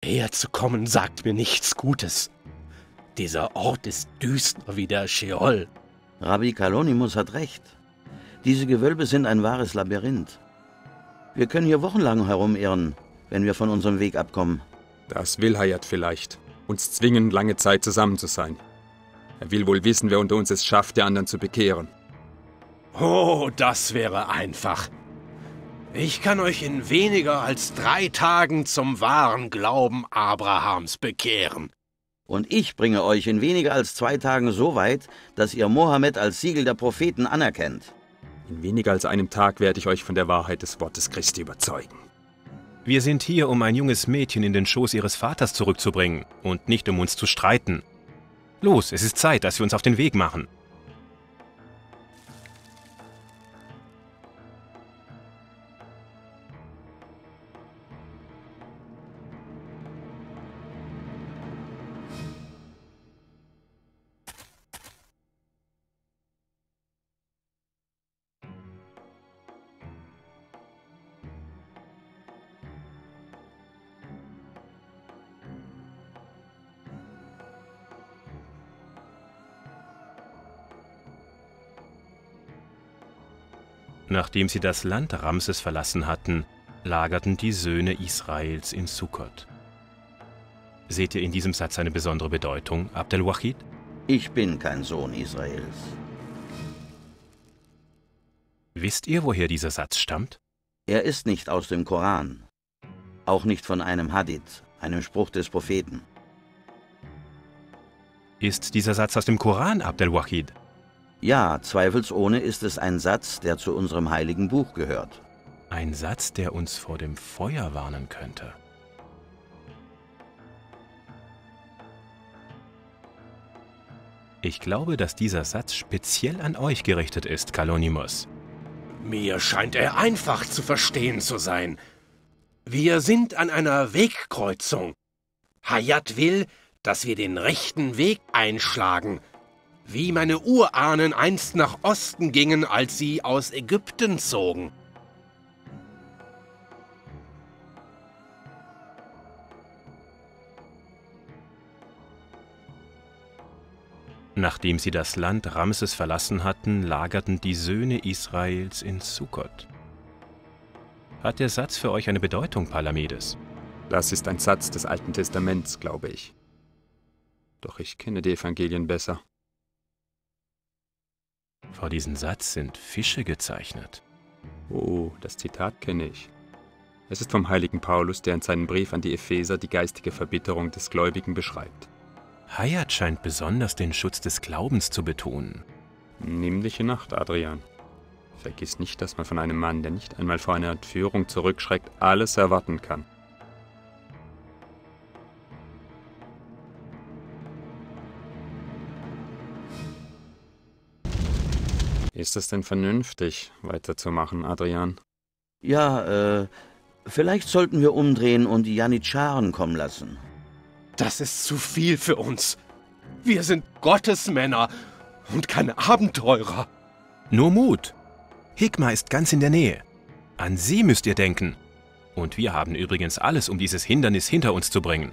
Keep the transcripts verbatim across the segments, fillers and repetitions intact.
Herzukommen sagt mir nichts Gutes. Dieser Ort ist düster wie der Scheol. Rabbi Kalonimus hat recht. Diese Gewölbe sind ein wahres Labyrinth. Wir können hier wochenlang herumirren, wenn wir von unserem Weg abkommen. Das will Hayat vielleicht. Uns zwingen, lange Zeit zusammen zu sein. Er will wohl wissen, wer unter uns es schafft, die anderen zu bekehren. Oh, das wäre einfach. Ich kann euch in weniger als drei Tagen zum wahren Glauben Abrahams bekehren. Und ich bringe euch in weniger als zwei Tagen so weit, dass ihr Mohammed als Siegel der Propheten anerkennt. In weniger als einem Tag werde ich euch von der Wahrheit des Wortes Christi überzeugen. Wir sind hier, um ein junges Mädchen in den Schoß ihres Vaters zurückzubringen und nicht um uns zu streiten. Los, es ist Zeit, dass wir uns auf den Weg machen. Nachdem sie das Land Ramses verlassen hatten, lagerten die Söhne Israels in Sukkot. Seht ihr in diesem Satz eine besondere Bedeutung, Abdel-Wahid? Ich bin kein Sohn Israels. Wisst ihr, woher dieser Satz stammt? Er ist nicht aus dem Koran. Auch nicht von einem Hadith, einem Spruch des Propheten. Ist dieser Satz aus dem Koran, Abdel-Wahid? Ja, zweifelsohne ist es ein Satz, der zu unserem heiligen Buch gehört. Ein Satz, der uns vor dem Feuer warnen könnte. Ich glaube, dass dieser Satz speziell an euch gerichtet ist, Kalonimus. Mir scheint er einfach zu verstehen zu sein. Wir sind an einer Wegkreuzung. Hayat will, dass wir den rechten Weg einschlagen, wie meine Urahnen einst nach Osten gingen, als sie aus Ägypten zogen. Nachdem sie das Land Ramses verlassen hatten, lagerten die Söhne Israels in Sukkot. Hat der Satz für euch eine Bedeutung, Palamedes? Das ist ein Satz des Alten Testaments, glaube ich. Doch ich kenne die Evangelien besser. Vor diesem Satz sind Fische gezeichnet. Oh, das Zitat kenne ich. Es ist vom heiligen Paulus, der in seinem Brief an die Epheser die geistige Verbitterung des Gläubigen beschreibt. Hayat scheint besonders den Schutz des Glaubens zu betonen. Nämliche Nacht, Adrian. Vergiss nicht, dass man von einem Mann, der nicht einmal vor einer Entführung zurückschreckt, alles erwarten kann. Ist es denn vernünftig, weiterzumachen, Adrian? Ja, äh, vielleicht sollten wir umdrehen und die Janitscharen kommen lassen. Das ist zu viel für uns. Wir sind Gottesmänner und keine Abenteurer. Nur Mut. Hikma ist ganz in der Nähe. An sie müsst ihr denken. Und wir haben übrigens alles, um dieses Hindernis hinter uns zu bringen.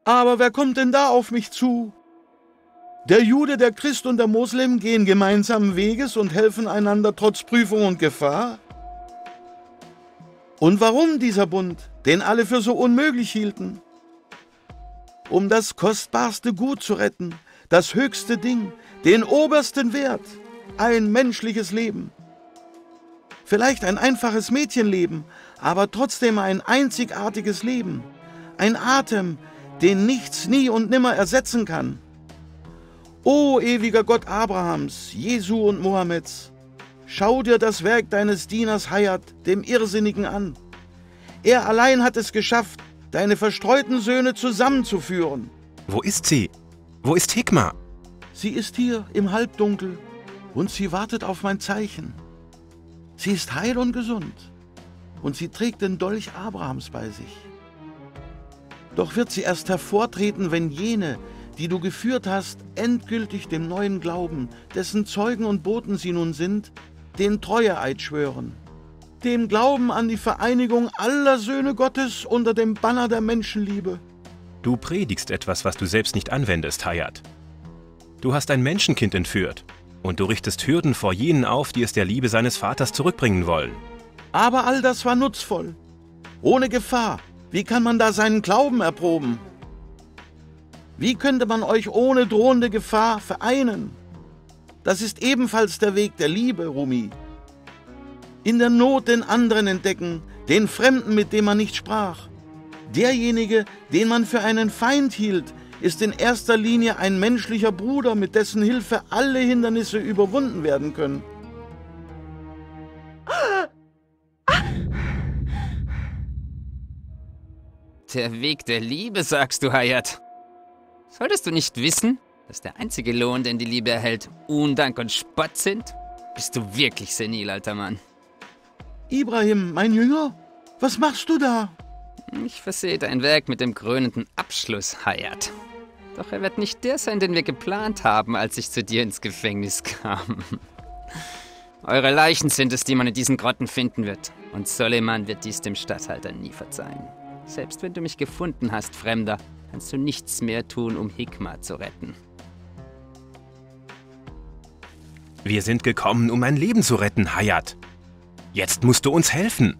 Aber wer kommt denn da auf mich zu? Der Jude, der Christ und der Moslem gehen gemeinsamen Weges und helfen einander trotz Prüfung und Gefahr? Und warum dieser Bund, den alle für so unmöglich hielten? Um das kostbarste Gut zu retten, das höchste Ding, den obersten Wert, ein menschliches Leben. Vielleicht ein einfaches Mädchenleben, aber trotzdem ein einzigartiges Leben. Ein Atem, den nichts nie und nimmer ersetzen kann. O ewiger Gott Abrahams, Jesu und Mohammeds, schau dir das Werk deines Dieners Hayat, dem Irrsinnigen, an. Er allein hat es geschafft, deine verstreuten Söhne zusammenzuführen. Wo ist sie? Wo ist Hikma? Sie ist hier im Halbdunkel und sie wartet auf mein Zeichen. Sie ist heil und gesund und sie trägt den Dolch Abrahams bei sich. Doch wird sie erst hervortreten, wenn jene, die du geführt hast, endgültig dem neuen Glauben, dessen Zeugen und Boten sie nun sind, den Treueeid schwören. Dem Glauben an die Vereinigung aller Söhne Gottes unter dem Banner der Menschenliebe. Du predigst etwas, was du selbst nicht anwendest, Hayat. Du hast ein Menschenkind entführt und du richtest Hürden vor jenen auf, die es der Liebe seines Vaters zurückbringen wollen. Aber all das war nutzvoll. Ohne Gefahr. Wie kann man da seinen Glauben erproben? Wie könnte man euch ohne drohende Gefahr vereinen? Das ist ebenfalls der Weg der Liebe, Rumi. In der Not den anderen entdecken, den Fremden, mit dem man nicht sprach. Derjenige, den man für einen Feind hielt, ist in erster Linie ein menschlicher Bruder, mit dessen Hilfe alle Hindernisse überwunden werden können. Der Weg der Liebe, sagst du, Hayat. Solltest du nicht wissen, dass der einzige Lohn, den die Liebe erhält, Undank und Spott sind? Bist du wirklich senil, alter Mann? Ibrahim, mein Jünger, was machst du da? Ich versehe dein Werk mit dem krönenden Abschluss, Hayat. Doch er wird nicht der sein, den wir geplant haben, als ich zu dir ins Gefängnis kam. Eure Leichen sind es, die man in diesen Grotten finden wird. Und Soleiman wird dies dem Statthalter nie verzeihen. Selbst wenn du mich gefunden hast, Fremder, kannst du nichts mehr tun, um Hikma zu retten. Wir sind gekommen, um mein Leben zu retten, Hayat. Jetzt musst du uns helfen.